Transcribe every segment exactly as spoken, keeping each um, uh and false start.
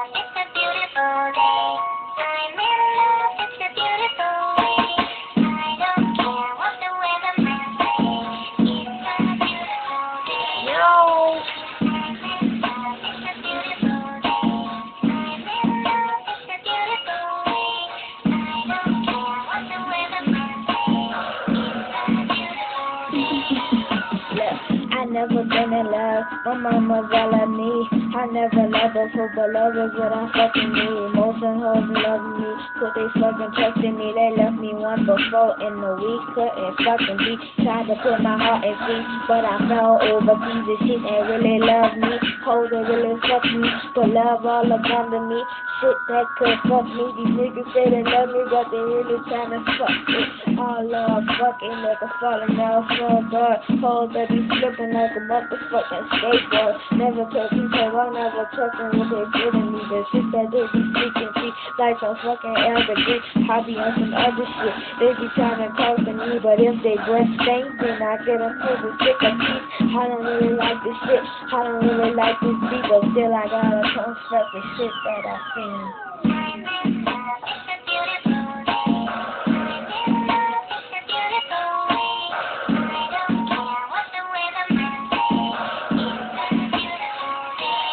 it's a beautiful day. I'm in love, it's a beautiful way. I don't care what the weatherman says. It's a beautiful day. Yo. I'm in love, it's a beautiful day. I'm in love, it's a beautiful way. I don't care what the weatherman says. It's a beautiful day. Look, I never been in love, my mama's all I need. I never loved before, but love is what I fucking need. Most of hoes love me, cause they fucking trusted me. They left me once before in the week, couldn't fucking be. Tried to put my heart in free, but I fell overseas. This shit ain't really love me, hoes that really fuck me, but love all up under me. Shit that could fuck me, these niggas say they love me, but they really tryna fuck me. All love, fucking nigga falling out from God. Hoes that be flipping like a motherfucking skateboard. Never took people, I never trust them what they giving me. The shit that they be speaking to, like some fucking elderly. I be on some other shit. They be trying to talk to me, but if they breath stink, then I get them to the sick of teeth. I don't really like this shit. I don't really like this beat, but still I gotta confess the shit that I seen. I'm in love, it's a beautiful day. I'm in love, it's a beautiful way. I don't care what the weatherman says. It's a beautiful day.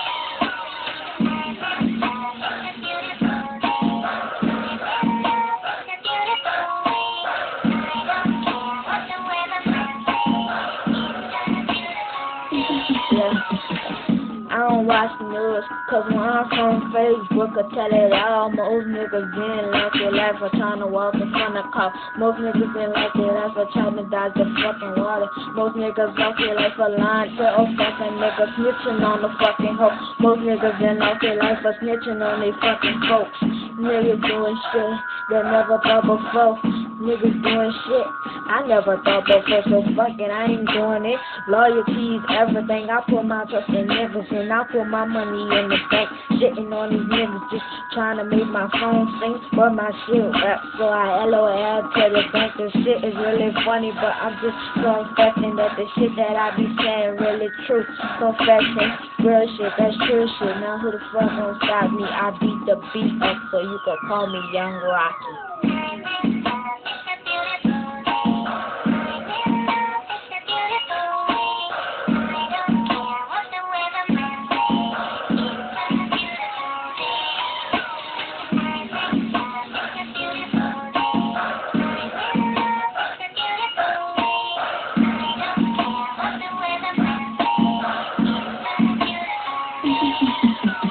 I'm in love, it's a beautiful day. I'm in love, it's a beautiful way. I don't care what the weatherman says. It's a beautiful day. Yeah. I don't watch the news, cause when I'm from Facebook, I tell it all. Most niggas didn't like their life for trying to walk in front of cars. Most niggas didn't like their life for trying to dodge the fucking water. Most niggas lost their life for lying to a fucking nigga, snitching on the fucking hoe. Most niggas didn't lost their life for snitching on they fucking folks. Niggas doing shit they never thought before. Niggas doing shit I never thought before, so fuck it, I ain't doing it. Loyalty is everything. I put my trust in niggas, and I put my money in the bank. Shitting on these niggas, just trying to make my phone sing, but my shit rap. So I LOL to the bank. The shit is really funny, but I'm just confessing that the shit that I be saying really true. Confessing, real shit, that's true shit. Now who the fuck gon' stop me? I beat the beat up, so you could call me Young Rocky. I'm in love, it's a beautiful day. I'm in love, it's a beautiful way. I don't care what the weatherman says. It's a beautiful day. I'm in love, it's a beautiful day. I'm in love, it's a beautiful way. I don't care what the weatherman says. It's a beautiful day.